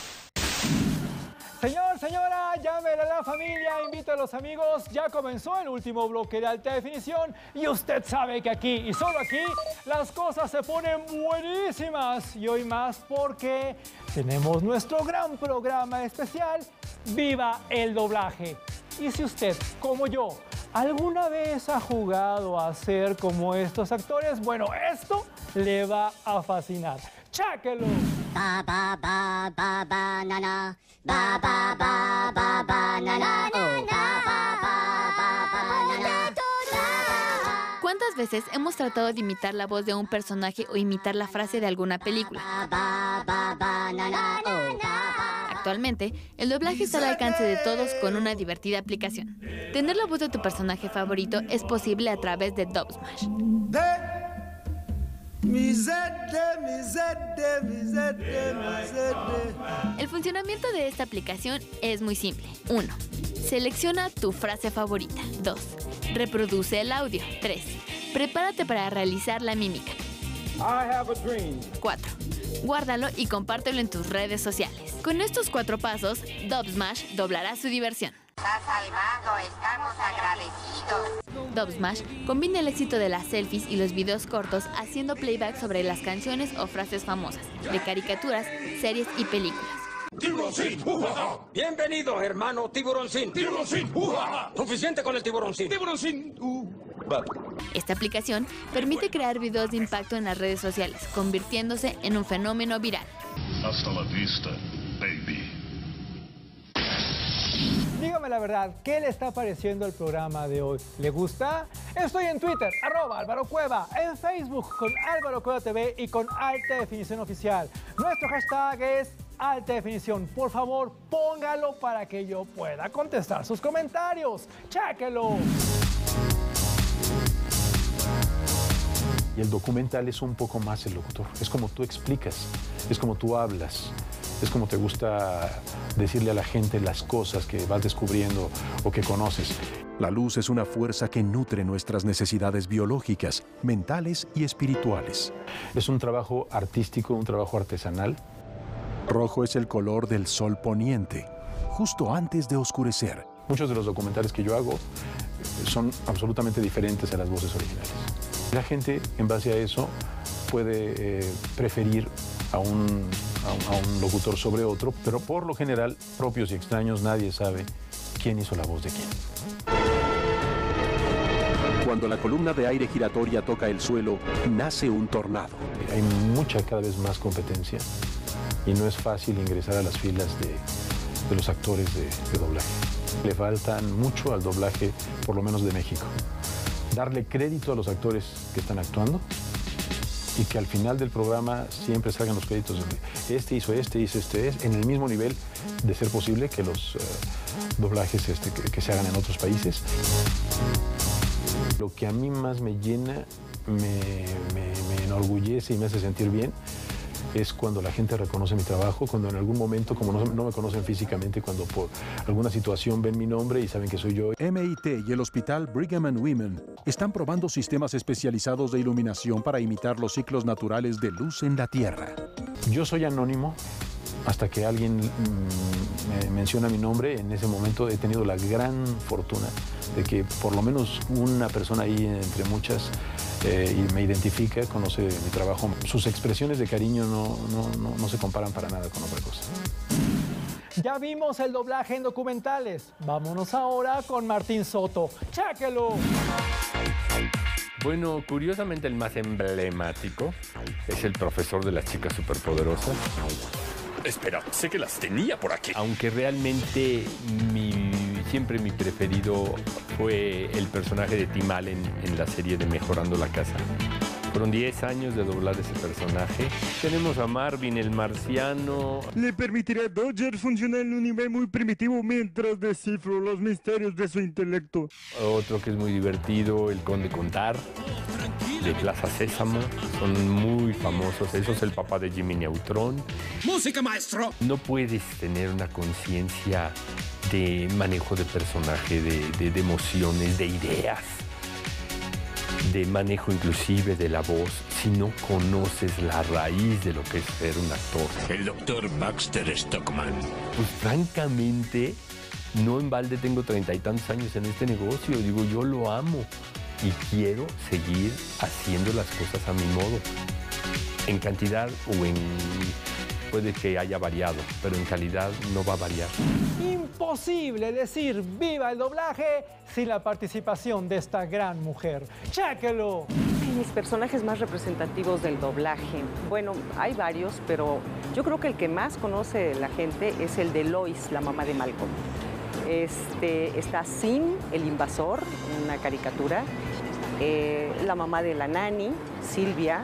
Señor, señora, llámele a la familia, invita a los amigos. Ya comenzó el último bloque de Alta Definición y usted sabe que aquí y solo aquí las cosas se ponen buenísimas. Y hoy más porque tenemos nuestro gran programa especial, Viva el Doblaje. Y si usted, como yo, alguna vez ha jugado a ser como estos actores, bueno, esto le va a fascinar. ¡Cháquelo! Ba ba ba ba banana. Ba ba ba ba banana. ¿Cuántas veces hemos tratado de imitar la voz de un personaje o imitar la frase de alguna película? Actualmente, el doblaje está al alcance de todos con una divertida aplicación. Tener la voz de tu personaje favorito es posible a través de Dubsmash. El funcionamiento de esta aplicación es muy simple. 1. Selecciona tu frase favorita. 2. Reproduce el audio. 3. Prepárate para realizar la mímica. 4. Guárdalo y compártelo en tus redes sociales. Con estos 4 pasos, Dubsmash doblará su diversión. Está salvado, estamos agradecidos. Dubsmash combina el éxito de las selfies y los videos cortos haciendo playback sobre las canciones o frases famosas, de caricaturas, series y películas. ¡Tiburoncín! ¡Ujaja! Bienvenido, hermano Tiburoncín. ¡Tiburoncín! ¡Ujaja! Suficiente con el Tiburoncín. ¡Tiburoncín! Esta aplicación permite crear videos de impacto en las redes sociales, convirtiéndose en un fenómeno viral. Hasta la vista, baby. Dígame la verdad, ¿qué le está pareciendo el programa de hoy? ¿Le gusta? Estoy en Twitter, @Álvaro Cueva, en Facebook con Álvaro Cueva TV y con Alta Definición Oficial. Nuestro hashtag es Alta Definición. Por favor, póngalo para que yo pueda contestar sus comentarios. ¡Cháquelo! Y el documental es un poco más el locutor. Es como tú explicas, es como tú hablas. Es como te gusta decirle a la gente las cosas que vas descubriendo o que conoces. La luz es una fuerza que nutre nuestras necesidades biológicas, mentales y espirituales. Es un trabajo artístico, un trabajo artesanal. Rojo es el color del sol poniente, justo antes de oscurecer. Muchos de los documentales que yo hago son absolutamente diferentes a las voces originales. La gente, en base a eso, puede preferir a un locutor sobre otro, pero por lo general, propios y extraños, nadie sabe quién hizo la voz de quién. Cuando la columna de aire giratoria toca el suelo, nace un tornado. Hay mucha, cada vez más competencia y no es fácil ingresar a las filas de los actores de doblaje. Le faltan mucho al doblaje, por lo menos de México. Darle crédito a los actores que están actuando y que al final del programa siempre salgan los créditos de este hizo este, en el mismo nivel de ser posible que los doblajes que se hagan en otros países. Lo que a mí más me llena, me enorgullece y me hace sentir bien es cuando la gente reconoce mi trabajo, cuando en algún momento, como no me conocen físicamente, cuando por alguna situación ven mi nombre y saben que soy yo. MIT y el Hospital Brigham and Women están probando sistemas especializados de iluminación para imitar los ciclos naturales de luz en la Tierra. Yo soy anónimo hasta que alguien menciona mi nombre, en ese momento he tenido la gran fortuna de que por lo menos una persona ahí entre muchas y me identifica, conoce mi trabajo. Sus expresiones de cariño no se comparan para nada con otra cosa. Ya vimos el doblaje en documentales. Vámonos ahora con Martín Soto. ¡Chéquelo! Bueno, curiosamente el más emblemático es el profesor de las chicas superpoderosas. Espera, sé que las tenía por aquí. Aunque realmente siempre mi preferido fue el personaje de Tim Allen en la serie de Mejorando la Casa. Fueron 10 años de doblar ese personaje. Tenemos a Marvin, el marciano. Le permitiré a Dodger funcionar en un nivel muy primitivo mientras descifro los misterios de su intelecto. Otro que es muy divertido, el Conde Contar, de Plaza Sésamo. Son muy famosos. Eso es el papá de Jimmy Neutron. ¡Música, maestro! No puedes tener una conciencia de manejo de personaje, de emociones, de ideas, de manejo inclusive de la voz, si no conoces la raíz de lo que es ser un actor. El doctor Baxter Stockman. Pues francamente, no en balde tengo 30 y tantos años en este negocio. Digo, yo lo amo y quiero seguir haciendo las cosas a mi modo. En cantidad o en... puede que haya variado, pero en calidad no va a variar. Imposible decir viva el doblaje sin la participación de esta gran mujer. ¡Chéquelo! Mis personajes más representativos del doblaje. Bueno, hay varios, pero yo creo que el que más conoce la gente es el de Lois, la mamá de Malcolm. Está Sim, el invasor, una caricatura. La mamá de la Nani, Silvia.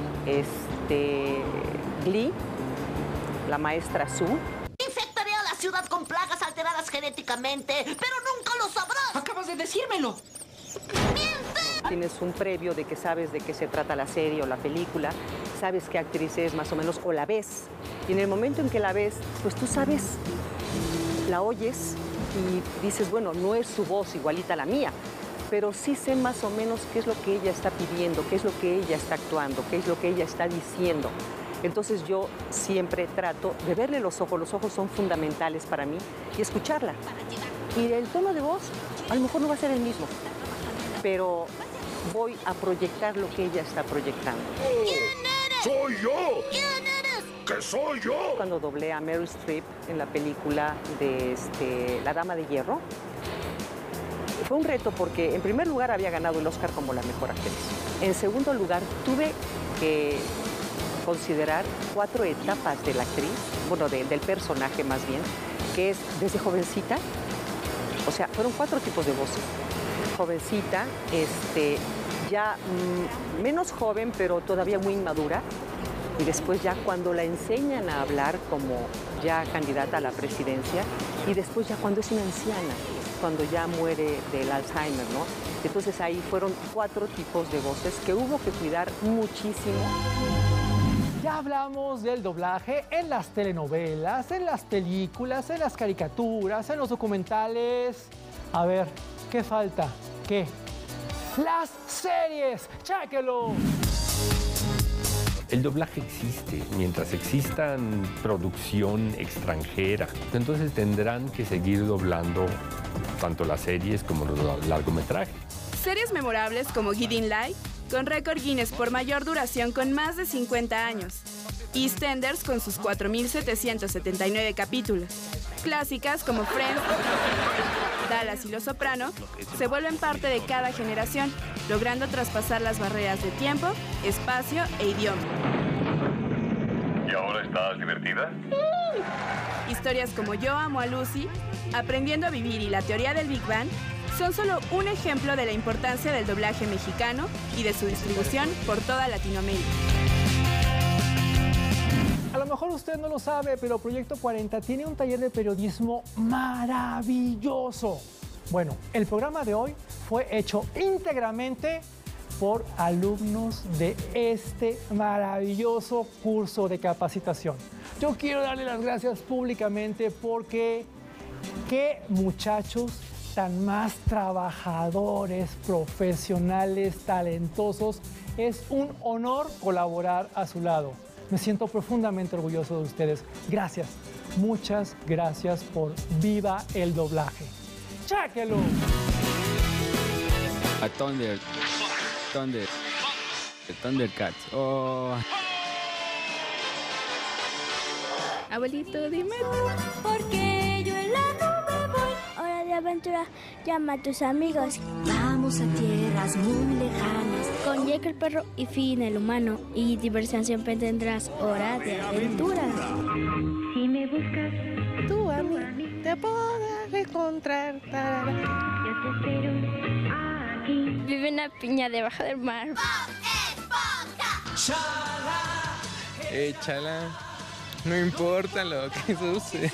Glee, la maestra Sue. Infectaré a la ciudad con plagas alteradas genéticamente, pero nunca lo sabrás. Acabas de decírmelo. Tienes un previo de que sabes de qué se trata la serie o la película, sabes qué actriz es más o menos, o la ves. Y en el momento en que la ves, pues tú sabes, la oyes y dices, bueno, no es su voz igualita a la mía, pero sí sé más o menos qué es lo que ella está pidiendo, qué es lo que ella está actuando, qué es lo que ella está diciendo. Entonces yo siempre trato de verle los ojos son fundamentales para mí, y escucharla. Y el tono de voz a lo mejor no va a ser el mismo, pero voy a proyectar lo que ella está proyectando. ¿Quién eres? ¡Soy yo! ¿Quién eres? ¡Que soy yo! Cuando doblé a Meryl Streep en la película de La Dama de Hierro, fue un reto porque en primer lugar había ganado el Oscar como la mejor actriz. En segundo lugar tuve que considerar 4 etapas de la actriz, bueno, del personaje más bien, que es desde jovencita, o sea, fueron 4 tipos de voces. Jovencita, ya menos joven, pero todavía muy inmadura, y después ya cuando la enseñan a hablar como ya candidata a la presidencia, y después ya cuando es una anciana, cuando ya muere del Alzheimer, ¿no? Entonces ahí fueron 4 tipos de voces que hubo que cuidar muchísimo. Ya hablamos del doblaje en las telenovelas, en las películas, en las caricaturas, en los documentales. A ver, ¿qué falta? ¿Qué? ¡Las series! ¡Chéquelo! El doblaje existe, mientras existan producción extranjera. Entonces tendrán que seguir doblando tanto las series como los largometrajes. Series memorables como Guiding Light, con récord Guinness por mayor duración con más de 50 años. EastEnders con sus 4.779 capítulos. Clásicas como Friends, Dallas y Los Soprano se vuelven parte de cada generación, logrando traspasar las barreras de tiempo, espacio e idioma. ¿Y ahora estás divertida? Historias como Yo amo a Lucy, Aprendiendo a vivir y La teoría del Big Bang son solo un ejemplo de la importancia del doblaje mexicano y de su distribución por toda Latinoamérica. A lo mejor usted no lo sabe, pero Proyecto 40 tiene un taller de periodismo maravilloso. Bueno, el programa de hoy fue hecho íntegramente por alumnos de este maravilloso curso de capacitación. Yo quiero darle las gracias públicamente porque qué muchachos tan más trabajadores, profesionales, talentosos. Es un honor colaborar a su lado. Me siento profundamente orgulloso de ustedes. Gracias, muchas gracias por Viva el Doblaje. ¡Chéquelo! A Thundercats. Oh. Abuelito, dime. Porque yo en la nube voy. Hora de aventura, llama a tus amigos. Vamos a tierras muy lejanas. Con Jake el perro y Finn el humano. Y diversión siempre tendrás. Hora de aventura. Si me buscas, Tú a mí te podrás encontrar. Tarara. yo te espero aquí. Vive una piña debajo del mar. Échala. No importa lo que suceda.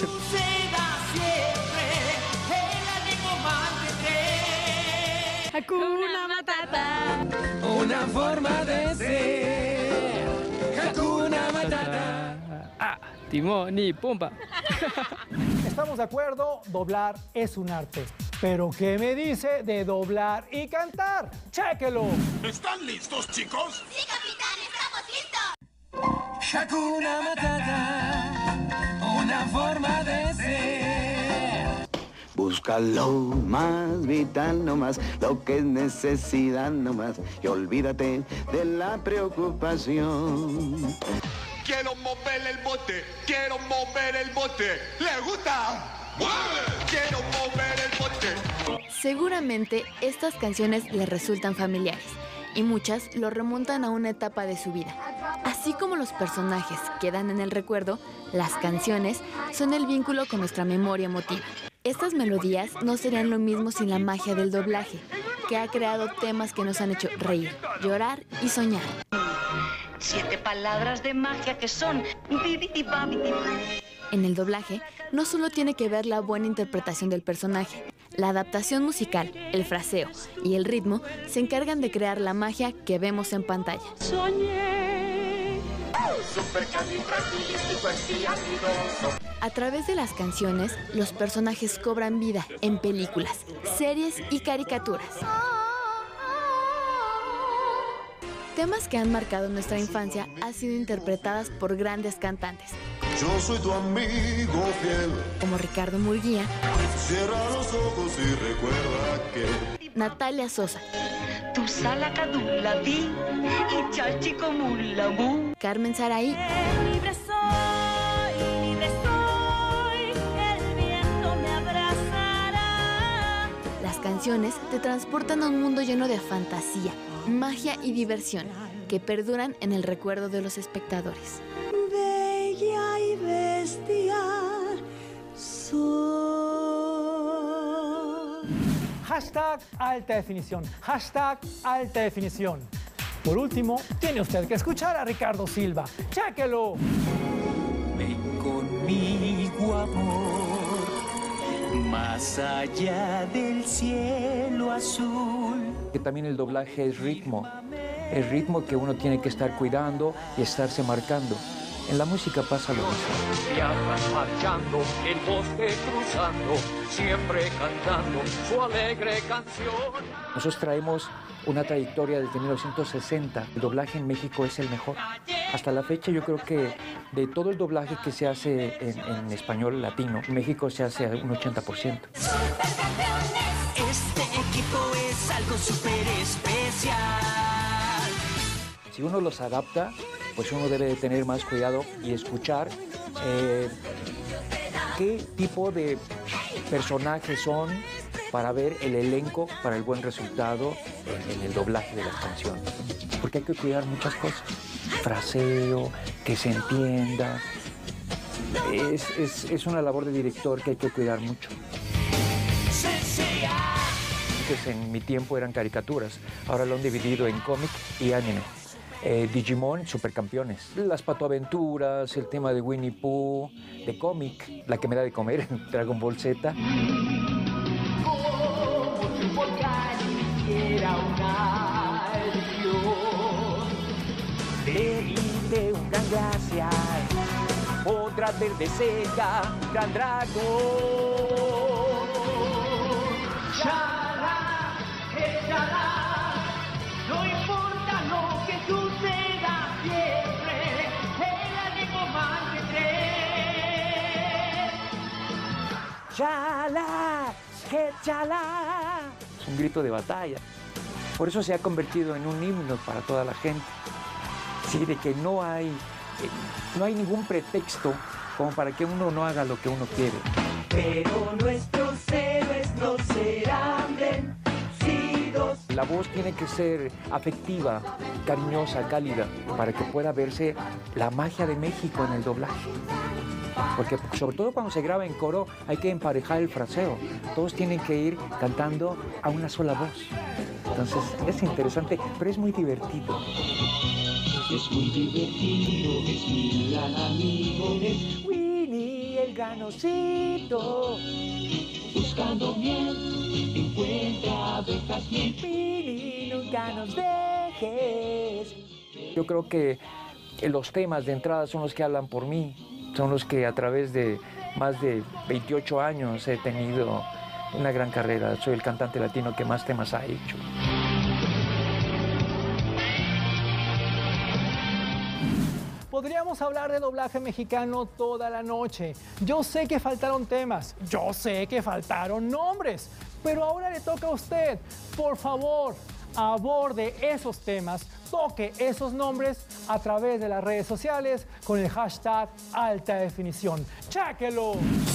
Hakuna Matata. Una forma de ser. Hakuna Matata. Timón y Pumba. Estamos de acuerdo, doblar es un arte. Pero ¿qué me dice de doblar y cantar? ¡Chéquelo! ¿Están listos, chicos? Sí, capitán, estamos listos. Hakuna Matata. Una forma de ser. Busca lo más vital nomás, lo que es necesidad nomás, y olvídate de la preocupación. Quiero mover el bote, quiero mover el bote. ¿Le gusta? ¡Mueve! Quiero mover el bote. Seguramente estas canciones les resultan familiares y muchas lo remontan a una etapa de su vida. Así como los personajes quedan en el recuerdo, las canciones son el vínculo con nuestra memoria emotiva. Estas melodías no serían lo mismo sin la magia del doblaje, que ha creado temas que nos han hecho reír, llorar y soñar. 7 palabras de magia que son En el doblaje, no solo tiene que ver la buena interpretación del personaje, la adaptación musical, el fraseo y el ritmo se encargan de crear la magia que vemos en pantalla. Soñé. A través de las canciones, los personajes cobran vida en películas, series y caricaturas. Temas que han marcado nuestra infancia han sido interpretadas por grandes cantantes. Yo soy tu amigo fiel. Como Ricardo Murguía, Cierra los ojos y recuerda que Natalia Sosa, Tu sala cadula vi y chachi como un lamú. Carmen Saraí, Libre soy, el viento me abrazará. Las canciones te transportan a un mundo lleno de fantasía, magia y diversión que perduran en el recuerdo de los espectadores. Bella y bestia soy. Hashtag alta definición. Hashtag alta definición. Por último, tiene usted que escuchar a Ricardo Silva. ¡Chéquelo! Ven conmigo, amor, más allá del cielo azul. Que también el doblaje es ritmo que uno tiene que estar cuidando y estarse marcando. En la música pasa lo mismo. Viajan marchando, el bosque cruzando, siempre cantando su alegre canción. Nosotros traemos una trayectoria desde 1960. El doblaje en México es el mejor. Hasta la fecha yo creo que de todo el doblaje que se hace en español latino, en México se hace un 80%. Este equipo es algo súper especial. Si uno los adapta, pues uno debe de tener más cuidado y escuchar qué tipo de personajes son para ver el elenco para el buen resultado en el doblaje de las canciones. Porque hay que cuidar muchas cosas. Fraseo, que se entienda. Es una labor de director que hay que cuidar mucho. Antes en mi tiempo eran caricaturas, ahora lo han dividido en cómic y anime. Digimon, Supercampeones, las patoaventuras, el tema de Winnie Pooh, de cómic, la que me da de comer, Dragon Ball Z. Te un gran gracias, otra verde seca, gran dragón. Chala, échala, no importa lo que suceda siempre, el ¡Chala! ¡Que chala! Es un grito de batalla. Por eso se ha convertido en un himno para toda la gente. Sí, de que no hay ningún pretexto como para que uno no haga lo que uno quiere. Pero nuestros héroes no serán vencidos. La voz tiene que ser afectiva, cariñosa, cálida, para que pueda verse la magia de México en el doblaje. Porque sobre todo cuando se graba en coro hay que emparejar el fraseo. Todos tienen que ir cantando a una sola voz. Entonces es interesante, pero es muy divertido. Es muy divertido, es mi gran amigo, es Winnie el ganosito. Buscando miel, encuentra abejas miel. Winnie, nunca nos dejes. Yo creo que los temas de entrada son los que hablan por mí. Son los que a través de más de 28 años he tenido una gran carrera. Soy el cantante latino que más temas ha hecho. Podríamos hablar de doblaje mexicano toda la noche. Yo sé que faltaron temas, yo sé que faltaron nombres, pero ahora le toca a usted. Por favor, aborde esos temas, toque esos nombres a través de las redes sociales con el hashtag Alta Definición. ¡Cháquelo!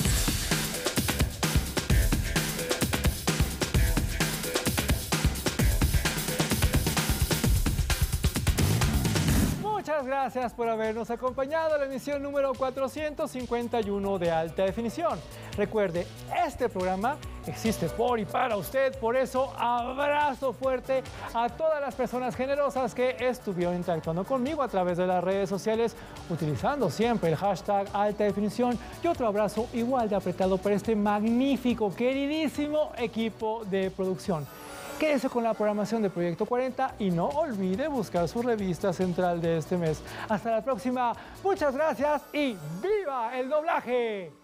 Muchas gracias por habernos acompañado en la emisión número 451 de Alta Definición. Recuerde, este programa existe por y para usted, por eso abrazo fuerte a todas las personas generosas que estuvieron interactuando conmigo a través de las redes sociales, utilizando siempre el hashtag Alta Definición, y otro abrazo igual de apretado para este magnífico, queridísimo equipo de producción. Quédese con la programación de Proyecto 40 y no olvide buscar su revista central de este mes. Hasta la próxima, muchas gracias y ¡viva el doblaje!